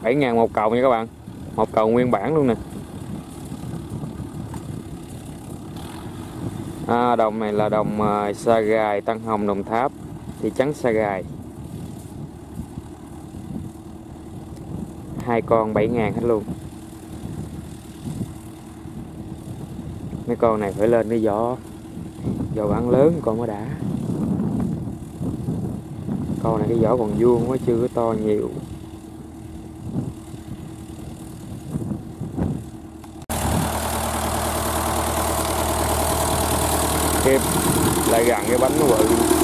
7.000 một cầu nha các bạn, một cầu nguyên bản luôn nè. Đồng này là đồng Sa Rài, Tân Hồng, Đồng Tháp, thị trấn Sa Rài. 2 con 7.000 hết luôn. Mấy con này phải lên cái vỏ bán lớn con mới đã. Con này cái vỏ còn vuông quá, chưa có to nhiều. Tiếp lại gần cái bánh nó bự.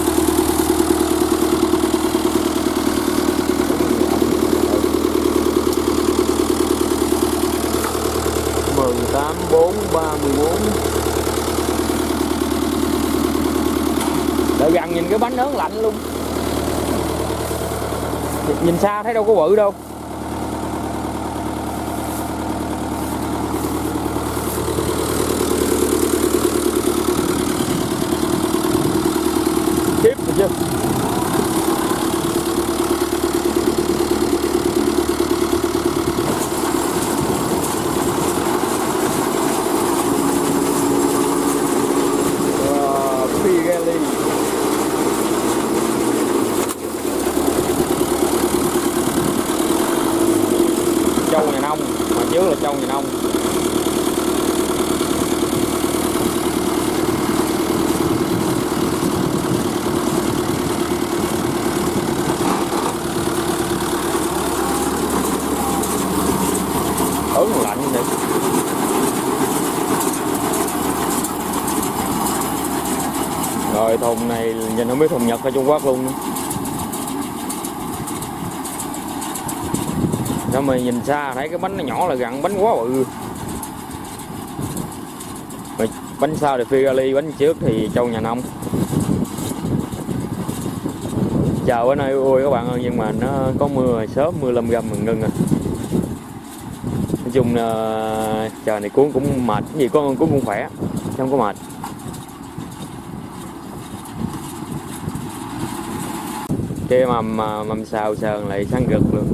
Mười 8 4 34. Lại gần nhìn cái bánh ớn lạnh luôn. Nhìn xa thấy đâu có bự đâu. Tiếp được chưa? Pirelli. Châu nhà nông, mà trước là châu nhà nông. Ớn lạnh vậy. Rồi thùng này nhìn không biết thùng Nhật hay Trung Quốc luôn nữa. Đó mà nhìn xa thấy cái bánh nó nhỏ là gặn bánh quá bự. Rồi bánh sau thì Pirelli, bánh trước thì châu nhà nông. Chào bữa nay ui các bạn ơi, nhưng mà nó có mưa sớm, mưa lâm râm mình ngưng rồi. Nói chung trời này cuốn cũng mệt, cái gì có cuốn cũng khỏe, không có mệt. Cái mâm xào sờn lại sáng rực luôn.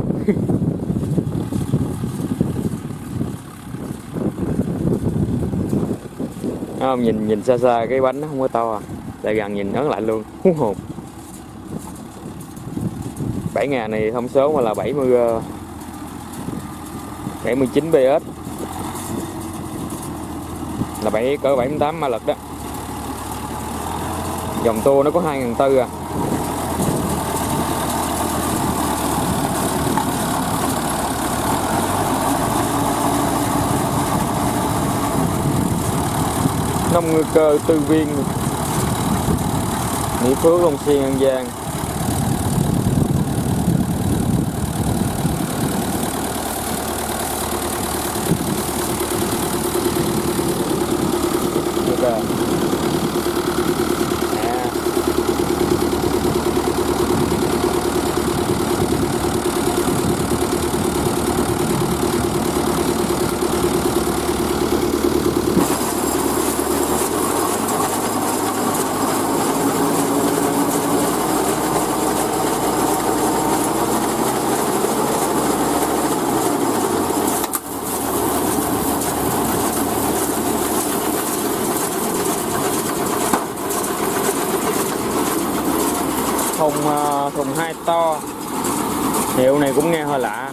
Không, nhìn xa xa cái bánh nó không có to, lại gần nhìn ớn lạnh luôn, hú hồn. 7.000 này thông số mà là 79 PS, là cỡ 78 mã lực đó. Dòng tua nó có 2.400 à. Nông Ngư Cơ, Tư Viên, Mỹ Phước, Long Xuyên, An Giang. Okay. Thùng 2 to, hiệu này cũng nghe hơi lạ.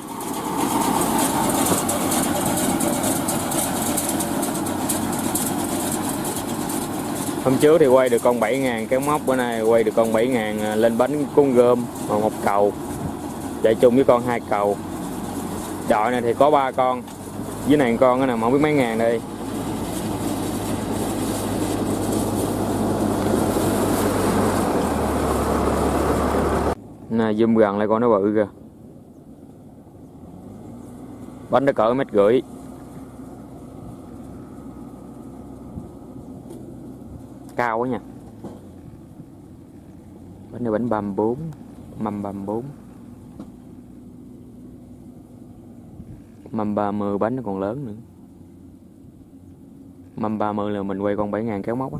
Hôm trước thì quay được con 7.000 kéo móc, bữa nay quay được con 7.000 lên bánh cuốn gom một cầu, chạy chung với con 2 cầu. Đội này thì có 3 con, với này con cái nào mà không biết mấy ngàn đây. Nè, zoom gần lại con nó bự kìa. Bánh nó cỡ 1,5 m. Cao quá nha. Bánh này bánh 34, mâm 34. Mâm 30 bánh nó còn lớn nữa. Mâm 30 là mình quay con 7.000 kéo móc á.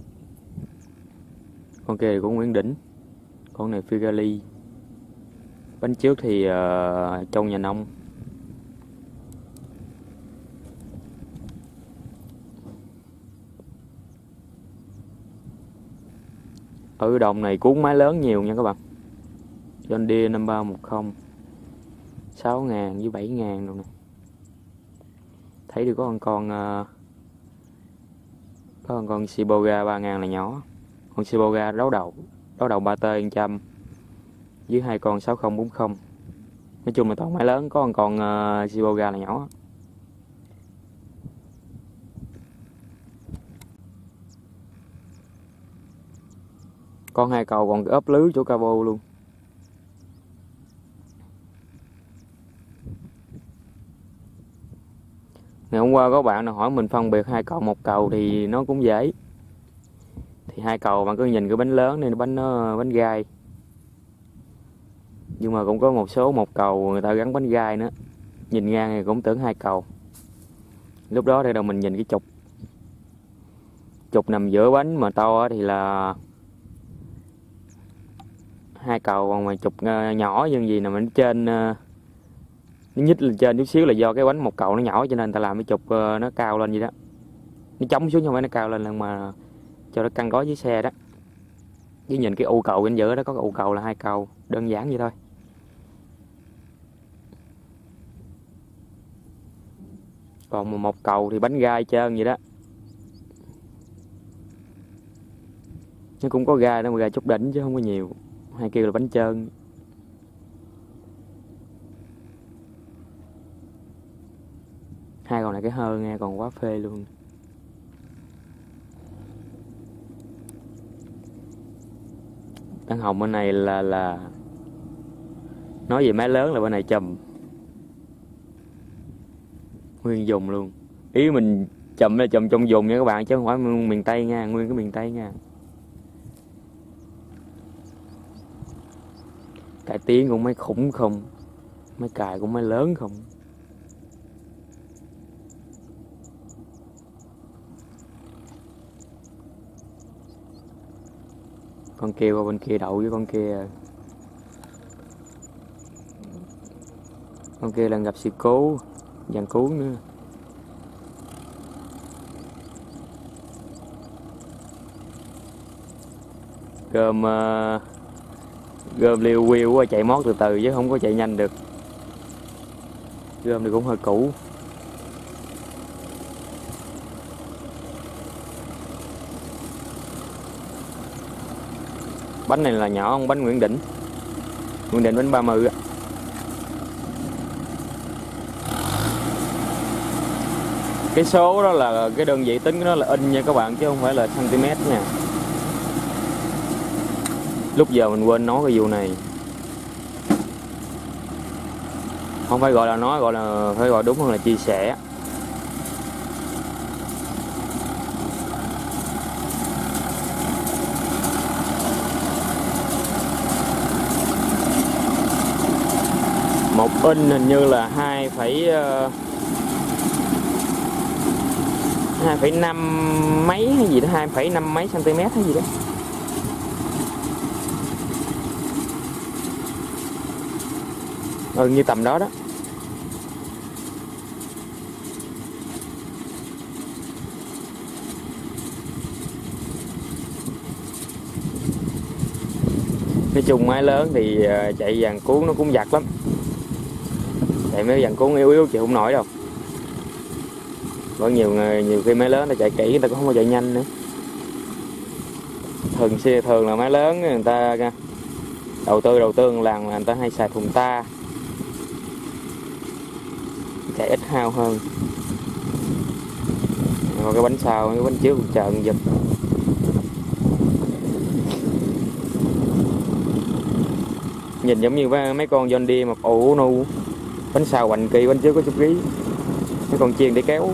Con kia thì con Nguyễn Đỉnh. Con này Pirelli. Bánh trước thì trong nhà nông. Ở đồng này cuốn máy lớn nhiều nha các bạn. John Deere 5310 6.000 với 7.000 luôn nè. Thấy được có con Siboga 3.000 là nhỏ. Con Siboga đấu đầu 3T 100 với hai con 6040. Nói chung là toàn máy lớn, có con Siboga là nhỏ. Con hai cầu còn ốp lưới chỗ cabo luôn. Ngày hôm qua có bạn nào hỏi mình phân biệt hai cầu một cầu thì nó cũng dễ. Thì hai cầu bạn cứ nhìn cái bánh lớn nên bánh gai. Nhưng mà cũng có một số một cầu người ta gắn bánh gai nữa. Nhìn ngang thì cũng tưởng hai cầu. Lúc đó thì mình nhìn cái trục nằm giữa bánh mà to thì là hai cầu, còn mà trục nhỏ như gì nằm ở trên, nó nhích lên trên chút xíu là do cái bánh một cầu nó nhỏ, cho nên ta làm cái trục nó cao lên vậy đó. Nó chống xuống không phải nó cao lên mà cho nó cân đối với xe đó. Với nhìn cái u cầu bên giữa đó, có cái u cầu là hai cầu, đơn giản vậy thôi. Còn một cầu thì bánh gai trơn vậy đó. Nó cũng có gai đó mà gai chút đỉnh chứ không có nhiều. Hai kia là bánh trơn. Hai con này cái hơ nghe còn quá phê luôn. Đăng hồng bên này là nói về máy lớn là bên này chùm nguyên vùng luôn. Ý mình chùm là chùm trong vùng nha các bạn, chứ không phải miền Tây nha, nguyên cái miền Tây nha. Cải tiến cũng mấy khủng không, mấy cài cũng mấy lớn không. Con kia qua bên kia đậu với con kia. Con kia là gặp sự cố, dàn cuốn nữa. Gom liêu quyêu quá, chạy mót từ từ chứ không có chạy nhanh được. Gom thì cũng hơi cũ. Bánh này là nhỏ không, bánh Nguyễn Đỉnh bánh 30 á. Cái số đó là cái đơn vị tính của nó là inch nha các bạn, chứ không phải là cm nha. Lúc giờ mình quên nói cái vụ này. Không phải gọi là nói, gọi là phải gọi đúng hơn là chia sẻ. Một inch hình như là 2,5 mấy hay gì đó, 2,5 mấy cm hay gì đó. Như tầm đó đó. Nói chung máy lớn thì chạy dàn cuốn nó cũng giặt lắm. Chạy mấy dàn cuốn yếu chịu không nổi đâu. Có nhiều khi máy lớn ta chạy kỹ người ta cũng không có chạy nhanh nữa. Thường là máy lớn người ta đầu tư làm người ta hay xài thùng ta, chạy ít hao hơn. Còn cái bánh sau, cái bánh trước trợn giật. Nhìn giống như mấy con John Deere mà ủ nu. Bánh sau hoành kỳ, bánh trước có chút rí. Mấy con chiên để kéo.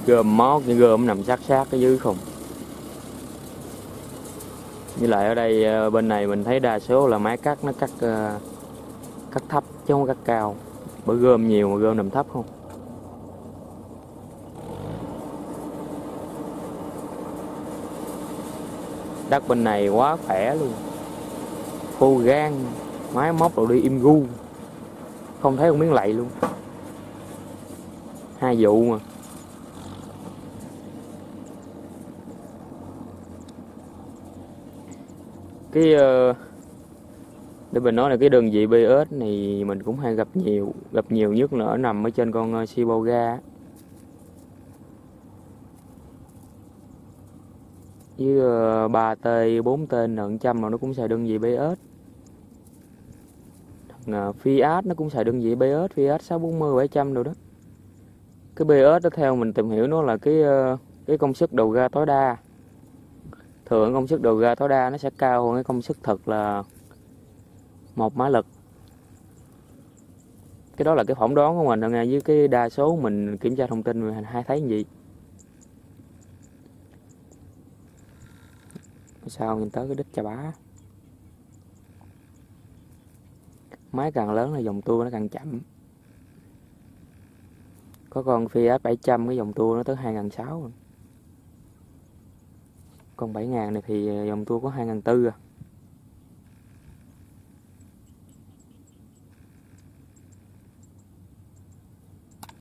Gom mót những gom nằm sát sát ở dưới không. Với lại ở đây bên này mình thấy đa số là máy cắt nó cắt thấp chứ không cắt cao, bởi gom nhiều mà gom nằm thấp không. Đất bên này quá khỏe luôn, khô gan, máy móc rồi đi im gu, không thấy một miếng lậy luôn. 2 vụ mà. Cái để mình nói là cái đơn vị BS này mình cũng hay gặp nhiều nhất là ở nằm ở trên con Shiboga với 3T 4T N100 mà nó cũng xài đơn vị BS. Fiat nó cũng xài đơn vị BS, Fiat 640 700 rồi đó. Cái BS đó theo mình tìm hiểu nó là cái công suất đầu ga tối đa. Thường công suất đầu ga tối đa nó sẽ cao hơn cái công suất thực là 1 mã lực. Cái đó là cái phỏng đoán của mình nha, với cái đa số mình kiểm tra thông tin mình hay thấy như vậy. Sao nhìn tới cái đít chà bá. Máy càng lớn là dòng tua nó càng chậm. Có con Fiat 700 cái dòng tua nó tới 2.600 rồi. Con 7.000 này thì dòng tua có 2.400 à.